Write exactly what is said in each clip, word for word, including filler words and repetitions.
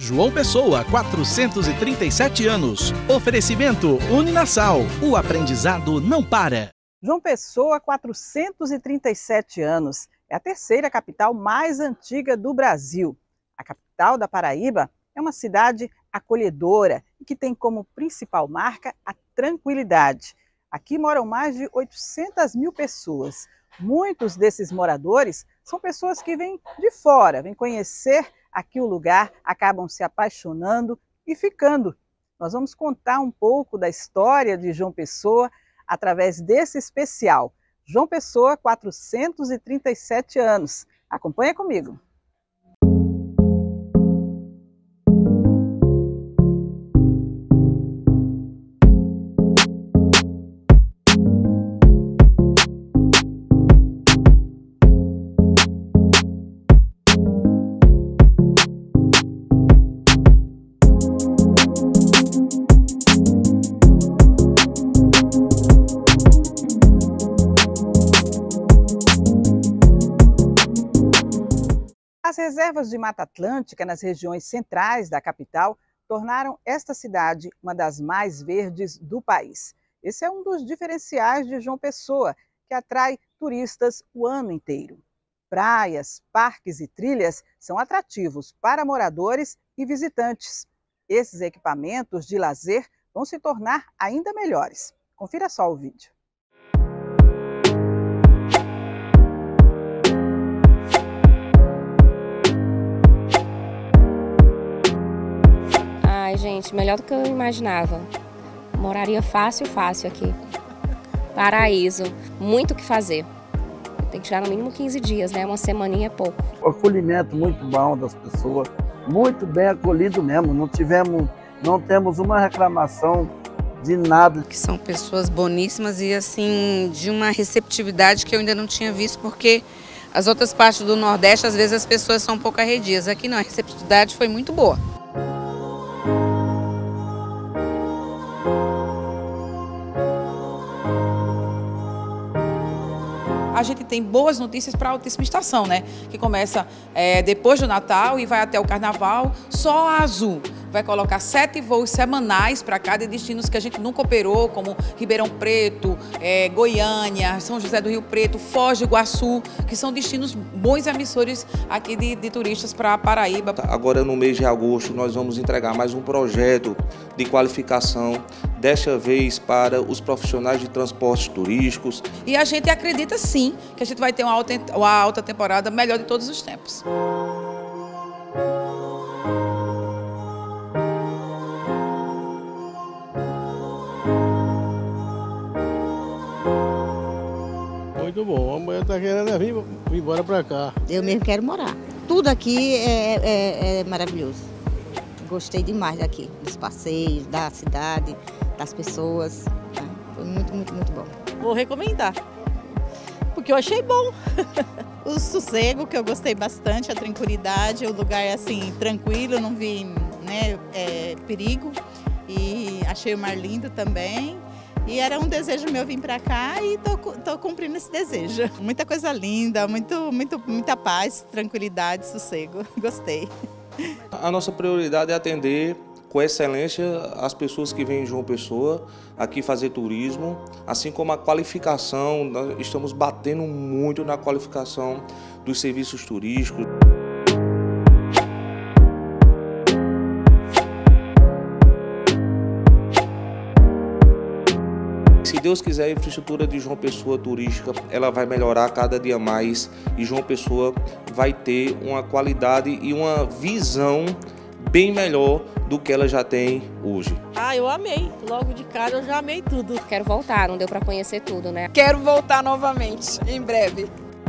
João Pessoa, quatrocentos e trinta e sete anos. Oferecimento Uninasal. O aprendizado não para. João Pessoa, quatrocentos e trinta e sete anos. É a terceira capital mais antiga do Brasil. A capital da Paraíba é uma cidade acolhedora e que tem como principal marca a tranquilidade. Aqui moram mais de oitocentas mil pessoas. Muitos desses moradores são pessoas que vêm de fora, vêm conhecer aqui o lugar, acabam se apaixonando e ficando. Nós vamos contar um pouco da história de João Pessoa através desse especial. João Pessoa, quatrocentos e trinta e sete anos. Acompanha comigo. As reservas de Mata Atlântica nas regiões centrais da capital tornaram esta cidade uma das mais verdes do país. Esse é um dos diferenciais de João Pessoa, que atrai turistas o ano inteiro. Praias, parques e trilhas são atrativos para moradores e visitantes. Esses equipamentos de lazer vão se tornar ainda melhores. Confira só o vídeo. Ai, gente, melhor do que eu imaginava. Moraria fácil, fácil aqui. Paraíso. Muito o que fazer. Tem que tirar no mínimo quinze dias, né? Uma semaninha é pouco. O acolhimento muito bom das pessoas, muito bem acolhido mesmo. Não tivemos, não temos uma reclamação de nada. Que são pessoas boníssimas e assim, de uma receptividade que eu ainda não tinha visto, porque as outras partes do Nordeste, às vezes as pessoas são um pouco arredias. Aqui não, a receptividade foi muito boa. A gente tem boas notícias para a Altíssima Estação, né? Que começa é, depois do Natal e vai até o Carnaval. Só a Azul vai colocar sete voos semanais para cá de destinos que a gente nunca operou, como Ribeirão Preto, é, Goiânia, São José do Rio Preto, Foz do Iguaçu, que são destinos bons emissores aqui de, de turistas para a Paraíba. Agora, no mês de agosto, nós vamos entregar mais um projeto de qualificação, desta vez para os profissionais de transportes turísticos. E a gente acredita sim que a gente vai ter uma alta, uma alta temporada melhor de todos os tempos. Muito bom, a mulher está querendo vir, vir embora para cá. Eu mesmo quero morar. Tudo aqui é, é, é maravilhoso. Gostei demais daqui, dos passeios, da cidade, das pessoas. Foi muito, muito, muito bom. Vou recomendar, porque eu achei bom. O sossego, que eu gostei bastante, a tranquilidade, o lugar assim, tranquilo, não vi, né, é, perigo. E achei o mar lindo também. E era um desejo meu vir para cá e tô, tô cumprindo esse desejo. Muita coisa linda, muito, muito, muita paz, tranquilidade, sossego. Gostei. A nossa prioridade é atender com excelência as pessoas que vêm em João Pessoa aqui fazer turismo, assim como a qualificação. Nós estamos batendo muito na qualificação dos serviços turísticos. Se Deus quiser, a infraestrutura de João Pessoa turística ela vai melhorar cada dia mais e João Pessoa vai ter uma qualidade e uma visão bem melhor do que ela já tem hoje. Ah, eu amei. Logo de cara eu já amei tudo. Quero voltar, não deu para conhecer tudo, né? Quero voltar novamente, em breve.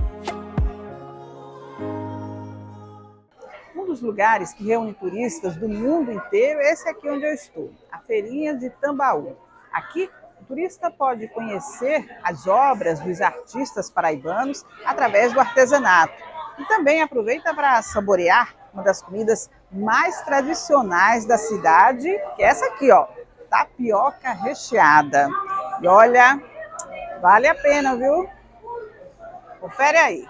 Um dos lugares que reúne turistas do mundo inteiro é esse aqui onde eu estou, a Feirinha de Tambaú. Aqui, o turista pode conhecer as obras dos artistas paraibanos através do artesanato. E também aproveita para saborear uma das comidas mais tradicionais da cidade, que é essa aqui, ó, tapioca recheada. E olha, vale a pena, viu? Confere aí.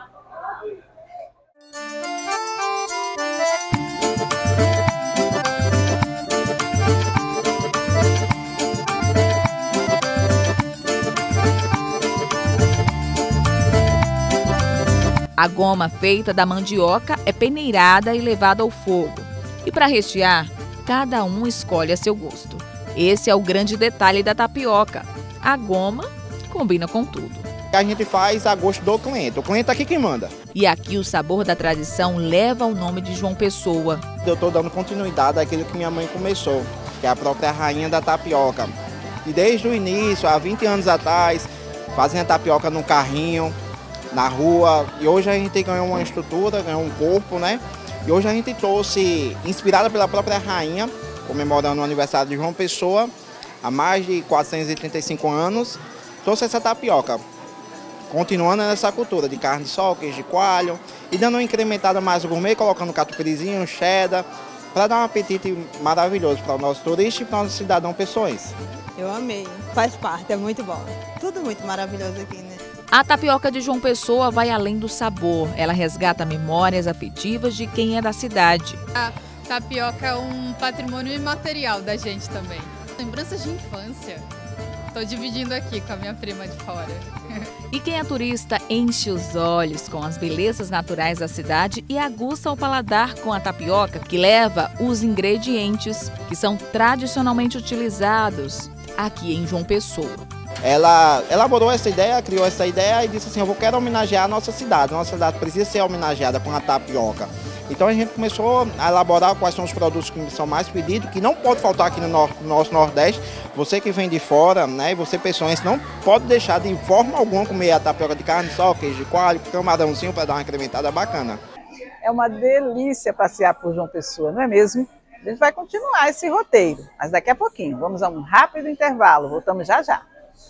A goma feita da mandioca é peneirada e levada ao fogo. E para rechear, cada um escolhe a seu gosto. Esse é o grande detalhe da tapioca. A goma combina com tudo. A gente faz a gosto do cliente. O cliente é aqui quem manda. E aqui o sabor da tradição leva o nome de João Pessoa. Eu estou dando continuidade àquilo que minha mãe começou, que é a própria rainha da tapioca. E desde o início, há vinte anos atrás, fazendo tapioca no carrinho, na rua. E hoje a gente ganhou uma estrutura, ganhou um corpo, né? E hoje a gente trouxe, inspirada pela própria rainha, comemorando o aniversário de João Pessoa, há mais de quatrocentos e trinta e cinco anos, trouxe essa tapioca. Continuando nessa cultura de carne de sol, queijo de coalho e dando uma incrementada mais gourmet, colocando catupiryzinho, cheddar, para dar um apetite maravilhoso para o nosso turista e para o nosso cidadão pessoense. Eu amei, faz parte, é muito bom. Tudo muito maravilhoso aqui, né? A tapioca de João Pessoa vai além do sabor, ela resgata memórias afetivas de quem é da cidade. A tapioca é um patrimônio imaterial da gente também. Lembranças de infância. Estou dividindo aqui com a minha prima de fora. E quem é turista enche os olhos com as belezas naturais da cidade e aguça o paladar com a tapioca, que leva os ingredientes que são tradicionalmente utilizados aqui em João Pessoa. Ela elaborou essa ideia, criou essa ideia e disse assim, eu vou quero homenagear a nossa cidade. A nossa cidade precisa ser homenageada com a tapioca. Então a gente começou a elaborar quais são os produtos que são mais pedidos, que não pode faltar aqui no, no nosso Nordeste. Você que vem de fora, né, você pessoense, não pode deixar de forma alguma comer a tapioca de carne de sol, queijo de coalho, camarãozinho para dar uma incrementada bacana. É uma delícia passear por João Pessoa, não é mesmo? A gente vai continuar esse roteiro, mas daqui a pouquinho. Vamos a um rápido intervalo, voltamos já já.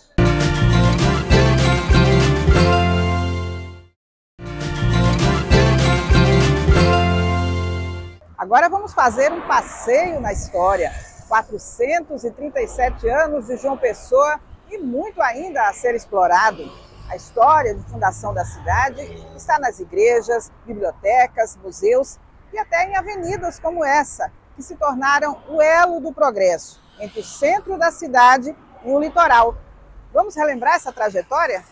Agora vamos fazer um passeio na história. quatrocentos e trinta e sete anos de João Pessoa e muito ainda a ser explorado. A história de fundação da cidade está nas igrejas, bibliotecas, museus e até em avenidas como essa, que se tornaram o elo do progresso entre o centro da cidade e o litoral. Vamos relembrar essa trajetória?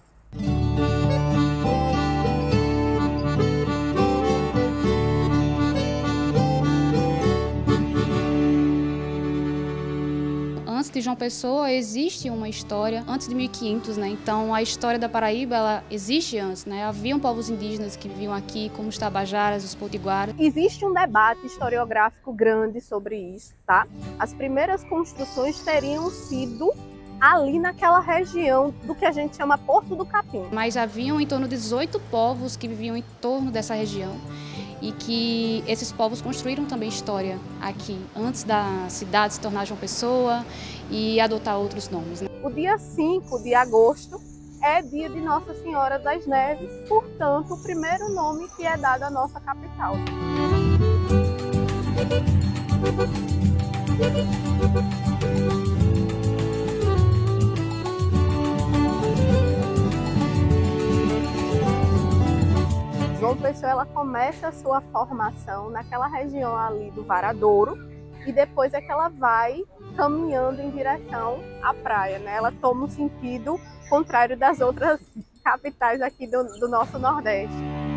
Antes de João Pessoa existe uma história antes de mil e quinhentos, né? Então a história da Paraíba ela existe antes, né? Haviam povos indígenas que viviam aqui, como os Tabajaras, os Potiguaras. Existe um debate historiográfico grande sobre isso, tá? As primeiras construções teriam sido ali naquela região do que a gente chama Porto do Capim. Mas haviam em torno de dezoito povos que viviam em torno dessa região. E que esses povos construíram também história aqui, antes da cidade se tornar João Pessoa e adotar outros nomes. O dia cinco de agosto é dia de Nossa Senhora das Neves, portanto, o primeiro nome que é dado à nossa capital. João Pessoa ela começa a sua formação naquela região ali do Varadouro e depois é que ela vai caminhando em direção à praia, né? Ela toma um sentido contrário das outras capitais aqui do, do nosso Nordeste.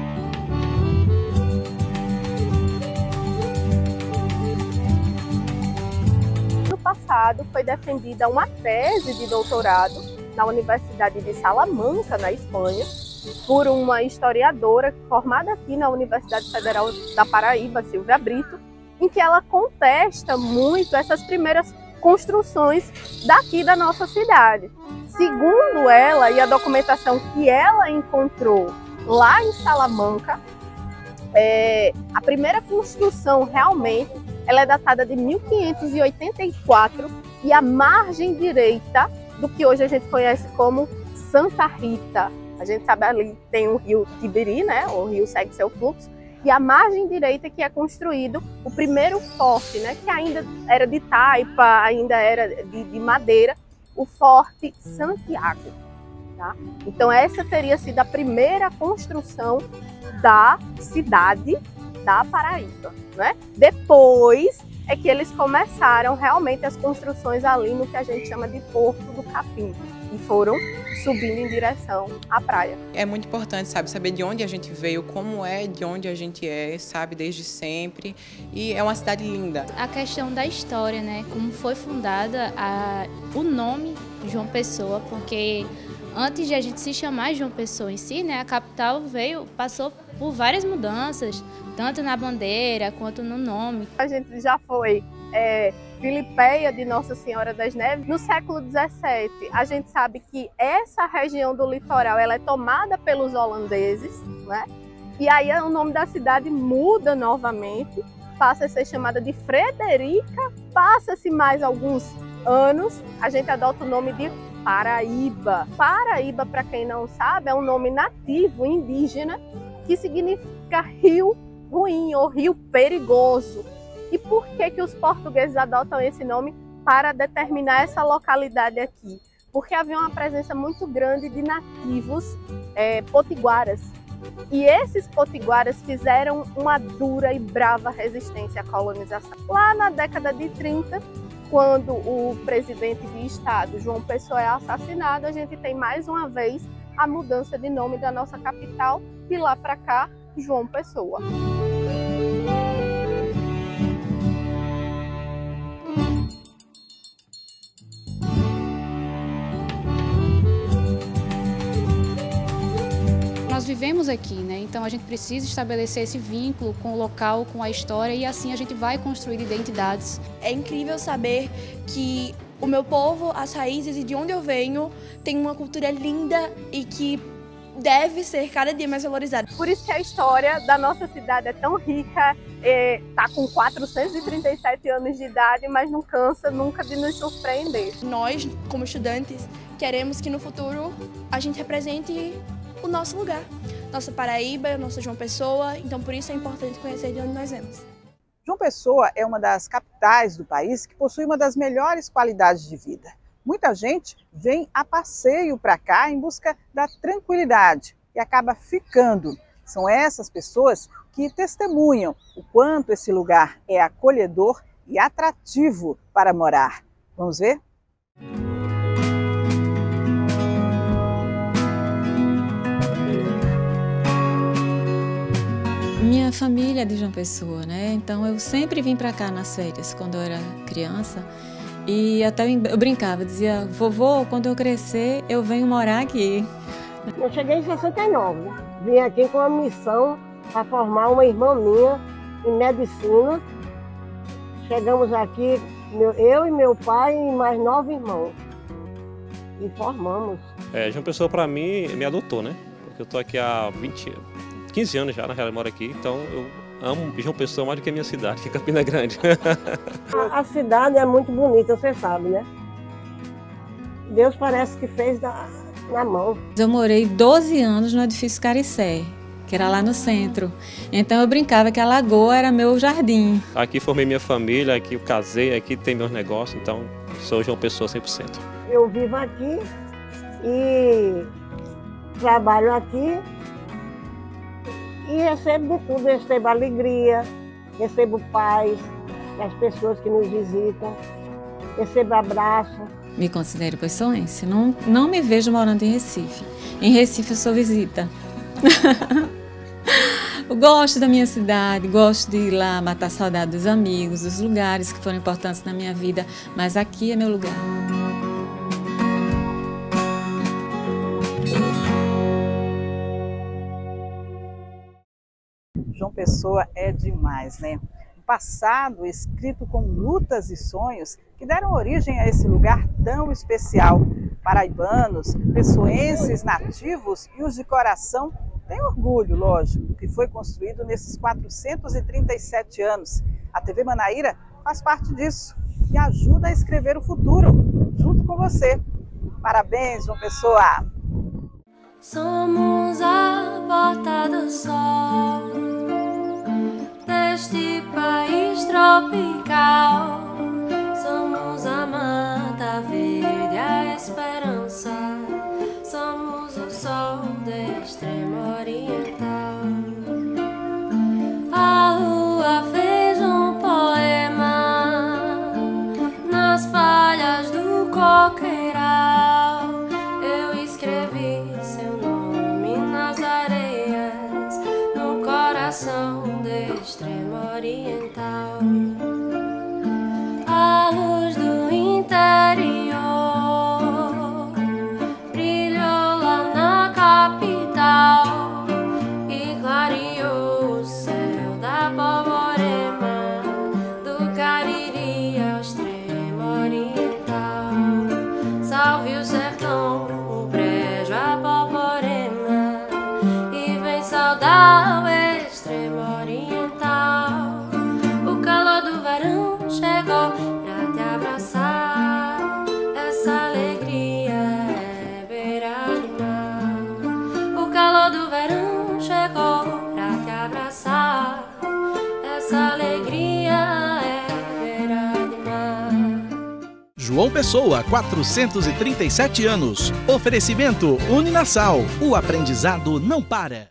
No passado foi defendida uma tese de doutorado na Universidade de Salamanca, na Espanha, por uma historiadora formada aqui na Universidade Federal da Paraíba, Silvia Brito, em que ela contesta muito essas primeiras construções daqui da nossa cidade. Segundo ela e a documentação que ela encontrou lá em Salamanca, é, a primeira construção realmente ela é datada de mil quinhentos e oitenta e quatro e a margem direita do que hoje a gente conhece como Santa Rita. A gente sabe ali tem o rio Tibiri, né? O rio segue seu fluxo. E a margem direita que é construído o primeiro forte, né? Que ainda era de taipa, ainda era de, de madeira, o Forte Santiago. Tá? Então essa teria sido a primeira construção da cidade da Paraíba. Né? Depois é que eles começaram realmente as construções ali no que a gente chama de Porto do Capim. e foram subindo em direção à praia. É muito importante, sabe, saber de onde a gente veio, como é, de onde a gente é, sabe, desde sempre. E é uma cidade linda. A questão da história, né, como foi fundada a, o nome João Pessoa, porque antes de a gente se chamar João Pessoa em si, né, a capital veio, passou por várias mudanças, tanto na bandeira quanto no nome. A gente já foi é, Filipeia de Nossa Senhora das Neves no século dezessete. A gente sabe que essa região do litoral ela é tomada pelos holandeses, né? E aí o nome da cidade muda novamente, passa a ser chamada de Frederica. Passa-se mais alguns anos, a gente adota o nome de Paraíba. Paraíba, para quem não sabe, é um nome nativo indígena que significa rio ruim ou rio perigoso. E por que que os portugueses adotam esse nome para determinar essa localidade aqui? Porque havia uma presença muito grande de nativos é, potiguaras. E esses potiguaras fizeram uma dura e brava resistência à colonização. Lá na década de trinta, quando o presidente de estado, João Pessoa, é assassinado, a gente tem mais uma vez a mudança de nome da nossa capital, de lá para cá, João Pessoa. Nós vivemos aqui, né? Então a gente precisa estabelecer esse vínculo com o local, com a história, e assim a gente vai construir identidades. É incrível saber que o meu povo, as raízes e de onde eu venho, tem uma cultura linda e que deve ser cada dia mais valorizada. Por isso que a história da nossa cidade é tão rica, está com quatrocentos e trinta e sete anos de idade, mas não cansa nunca de nos surpreender. Nós, como estudantes, queremos que no futuro a gente represente o nosso lugar, nossa Paraíba, nossa João Pessoa, então por isso é importante conhecer de onde nós vemos. João Pessoa é uma das capitais do país que possui uma das melhores qualidades de vida. Muita gente vem a passeio para cá em busca da tranquilidade e acaba ficando. São essas pessoas que testemunham o quanto esse lugar é acolhedor e atrativo para morar. Vamos ver? Minha família é de João Pessoa, né? Então eu sempre vim para cá nas férias, quando eu era criança. E até eu brincava, dizia, vovô, quando eu crescer, eu venho morar aqui. Eu cheguei em sessenta e nove, vim aqui com a missão para formar uma irmã minha em medicina. Chegamos aqui, eu e meu pai e mais nove irmãos, e formamos. É, João Pessoa, para mim, me adotou, né? Porque eu tô aqui há vinte, quinze anos já, na real, eu moro aqui, então eu amo João Pessoa mais do que a minha cidade, que é Campina Grande. a, a cidade é muito bonita, você sabe, né? Deus parece que fez na, na mão. Eu morei doze anos no edifício Caricé, que era lá no centro. Então eu brincava que a lagoa era meu jardim. Aqui formei minha família, aqui eu casei, aqui tem meus negócios, então sou João Pessoa cem por cento. Eu vivo aqui e trabalho aqui. E recebo de tudo, recebo alegria, recebo paz das pessoas que nos visitam, recebo abraço. Me considero pessoense, não, não me vejo morando em Recife. Em Recife eu sou visita. Eu gosto da minha cidade, gosto de ir lá matar a saudade dos amigos, dos lugares que foram importantes na minha vida, mas aqui é meu lugar. João Pessoa é demais, né? Um passado escrito com lutas e sonhos que deram origem a esse lugar tão especial. Paraibanos, pessoenses, nativos e os de coração têm orgulho, lógico, do que foi construído nesses quatrocentos e trinta e sete anos. A T V Manaíra faz parte disso e ajuda a escrever o futuro, junto com você. Parabéns, João Pessoa! Somos a porta do sol deste país tropical. Somos a mata verde, a esperança. Somos o sol do extremo oriental. A lua fez um poema nas palhas do coqueiral. João Pessoa, quatrocentos e trinta e sete anos. Oferecimento Uninasal. O aprendizado não para.